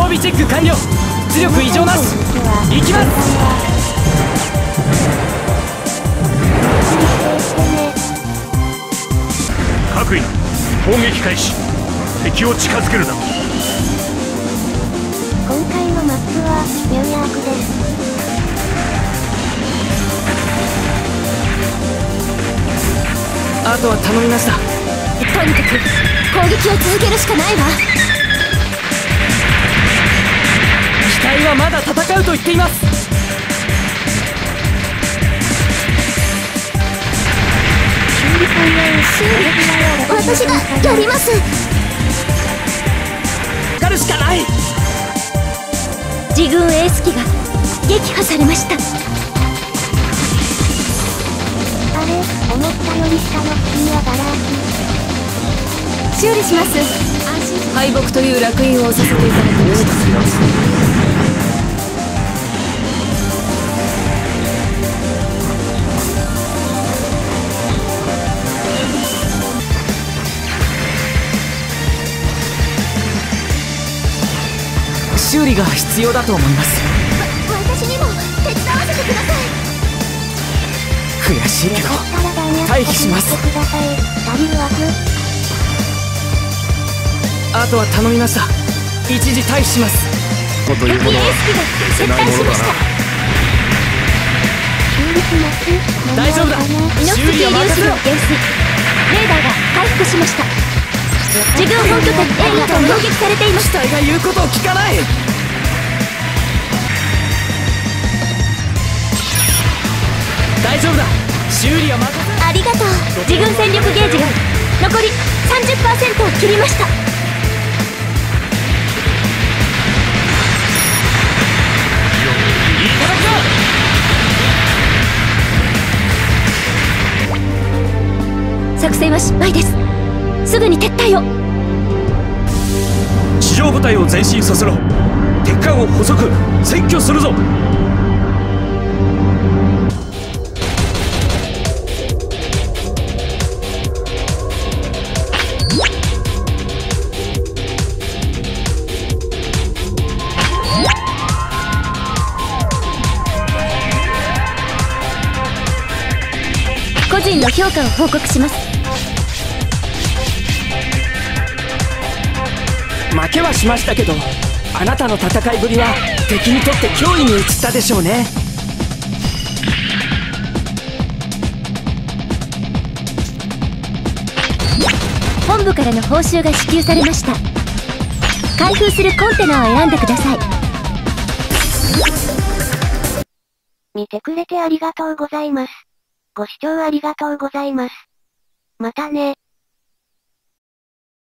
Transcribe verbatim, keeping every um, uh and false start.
備チェック完了。出力異常なし。行きます。 各員攻撃開始。敵を近づけるな。 今回のマップはニューヨークです。 あとは頼みました。 とにかく攻撃を続けるしかないわ。 機体はまだ戦うと言っています。 私がやります。 かるしかない。 自軍エース機が撃破されました。あれ、思ったより下の次はガラ空き。修理します。安心。 敗北という烙印を押させていただきました。修理が必要だと思います。 わ私にも手伝わせてください。 悔しいけど退避します。あとは頼みました。一時退避します。 というものは消せないものだな。 大丈夫だ。修理は任せろ。 レーダーが回復しました。自軍本拠点 A が攻撃されています。 機体が言うことを聞かない。大丈夫だ。修理は任せ。 ありがとう。自軍戦力ゲージが残り さんじゅっパーセント を切りました。 いただくぞ。 作戦は失敗です。すぐに撤退を。 地上部隊を前進させろ。鉄艦を捕捉、占拠するぞ。 個人の評価を報告します。 負けはしましたけど、あなたの戦いぶりは敵にとって脅威に移ったでしょうね。 本部からの報酬が支給されました。開封するコンテナを選んでください。見てくれてありがとうございます。ご視聴ありがとうございます。またね。